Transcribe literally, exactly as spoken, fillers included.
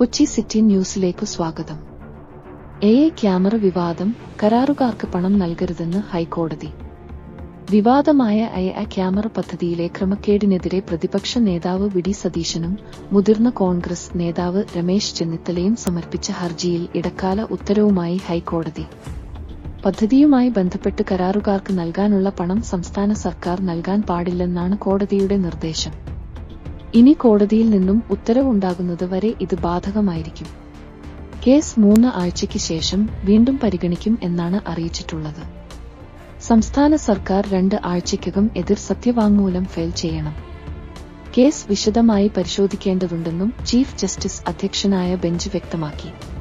Kochi city ന്യൂസിലേക്ക് സ്വാഗതം. A I camera വിവാദം, കരാറുകാർക്ക് പണം നൽകരുതെന്ന് ഹൈക്കോടതി. വിവാദമായ എ ഐ ക്യാമറ പദ്ധതിയിലെ ക്രമക്കേടിനെതിരെ പ്രതിപക്ഷ നേതാവ് വി ഡി സതീശനും മുതിർന്ന കോൺഗ്രസ് നേതാവ് രമേശ് ചെന്നിത്തലയും സമർപ്പിച്ച ഹർജിയിൽ ഇടക്കാല ഉത്തരവുമായി ഹൈക്കോടതി. പദ്ധതിയുമായി ബന്ധപ്പെട്ട് കരാറുകാർക്ക് നൽകാനുള്ള പണം സംസ്ഥാന സർക്കാർ നൽകാൻ പാടില്ലെന്നാണ് കോടതിയുടെ നിർദ്ദേശം. ഇനി കോടതിയിൽ നിന്നും ഉത്തരവുണ്ടാകുന്നത് വരെ ഇത് ബാധകമായിരിക്കും. കേസ് മൂന്ന് ആഴ്ചയ്ക്ക് ശേഷം വീണ്ടും പരിഗണിക്കും എന്നാണ് അറിയിച്ചിട്ടുള്ളത്. സംസ്ഥാന സർക്കാർ രണ്ട് ആഴ്ചയ്ക്കകം എതിർ സത്യവാങ്മൂലം ഫയൽ ചെയ്യണം. കേസ് വിശദമായി പരിശോധിക്കേണ്ടതുണ്ടെന്നും ചീഫ് ജസ്റ്റിസ് അധ്യക്ഷനായ ബെഞ്ച് വ്യക്തമാക്കി.